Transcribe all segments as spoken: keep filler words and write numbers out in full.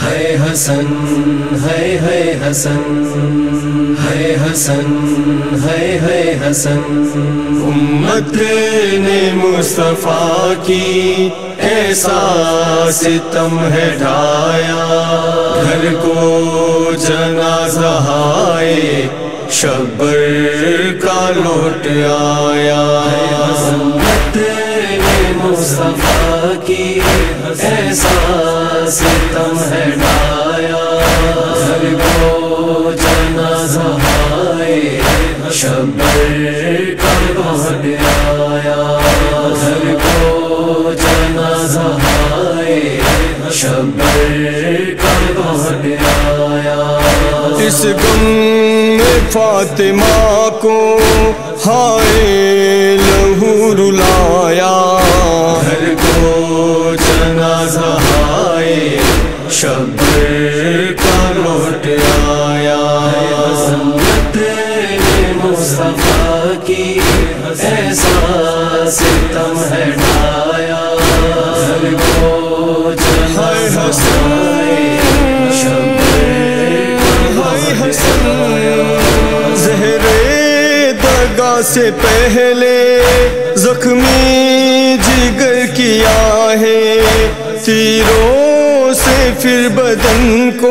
ہے حسن ہے ہے حسن ہے حسن ہے ہے حسن امت نے مصطفیٰ کی ایسا ستم ہے ڈھایا گھر کو جنازہ ہائے شبر کا لوٹ آیا امت نے مصطفیٰ کی ایسا ستم ہے ڈھایا گھر کو جنازہ ہائے شبر کا لوٹ آیا گھر کو جنازہ ہائے شبر کا لوٹ آیا اس غم میں فاطمہ کو ہائے لہو رلایا گھر کو جنازہ ہائے شبر کا لوٹ آیا امت نے مصطفیٰ کی ایسا ستم ہے ڈھایا گھر کو جنازہ ہائے شبر کا لوٹ آیا زہرے دگا سے پہلے زخمی جگر کیا ہے تیروں سے پھر بدن کو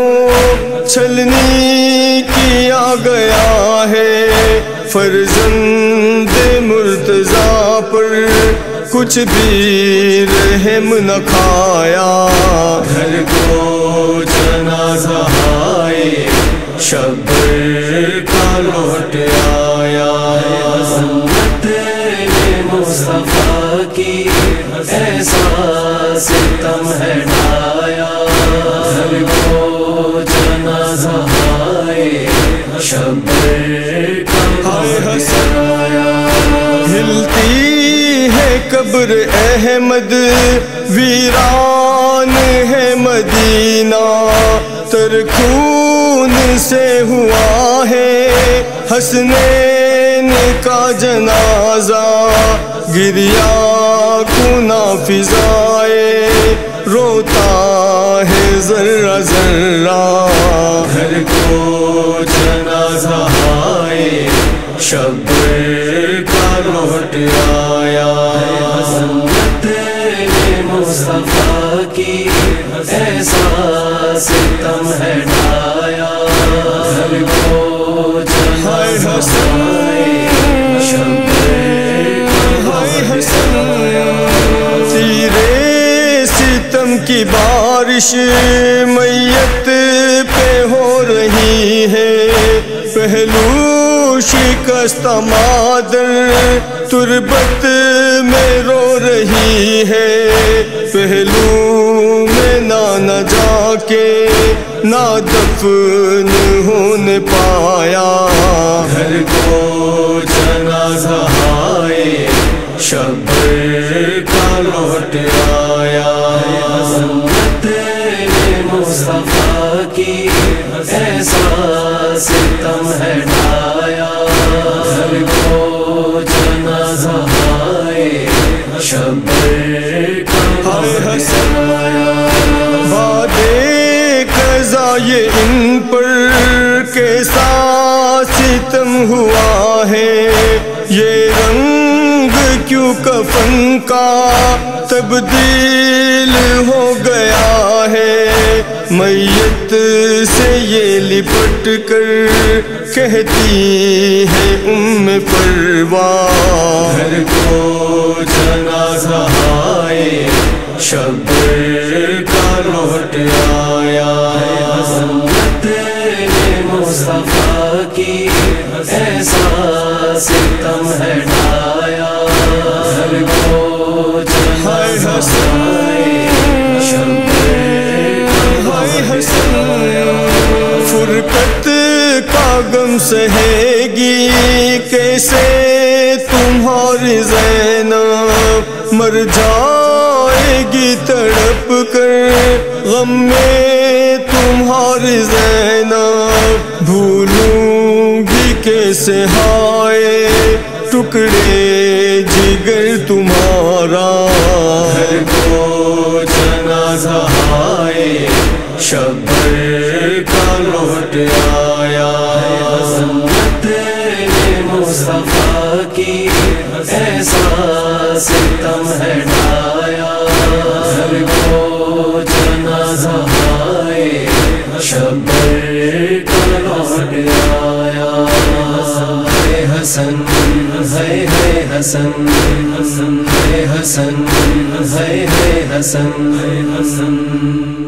چھلنی کیا گیا ہے فرزند مرتضیٰ پر کچھ بھی رحم نہ کھایا گھر کو جنازہ ہائے شبر کا لوٹ آیا امت نے مصطفیٰ کی ایسا ستم ہے ڈھایا گھر کو جنازہ ہائے شبر کا لوٹ آیا ہلتی ہے قبر احمد ویران ہے مدینہ تر خون سے ہوا ہے حسنین کا جنازہ گریا کنا فضائے روتا ہے ذرہ ذرہ گھر کو جنازہ ہائے شبر کا لوٹ آیا امت نے مصطفیٰ کی ایسا ستم ہے ڈھایا گھر کو جنازہ ہائے شبر کا لوٹ آیا تیرے ستم کی بارش میت پہ ہو رہی ہے پہلو شکستہ مادر تربت میں رو رہی ہے پہلو میں نہ جا کے نہ دفن ہونے پایا گھر کو جنازہ ہائے شبر کا لوٹ آیا امت نے مصطفیٰ کی ایسا ستم ہے ڈھایا گھر کو جنازہ ہائے شبر کا لوٹ آیا بادے قضا یہ ان پر کیسا ستم ہوا ہے یہ رنگ کیوں کفن کا تبدیل ہو گیا ہے میت سے یہ لپٹ کر کہتی ہے ام پروان گھر کو جنازہ ہائے شبر کا لوٹ آیا امت نے مصطفیٰ کی ایسا ستم ہے ڈھایا گھر کو جنازہ ہائے شبر کا لوٹ آیا فرقت کا غم سہے گی کیسے تمہاری زینب مر جائے گی تڑپ کر غم میں تمہاری زینب بھولوں گی کیسے ہائے ٹکڑے جگر تمہارا گھر کو جنازہ ہائے شب حسن ہے ہے حسن ہے حسن ہے ہے حسن ہے حسن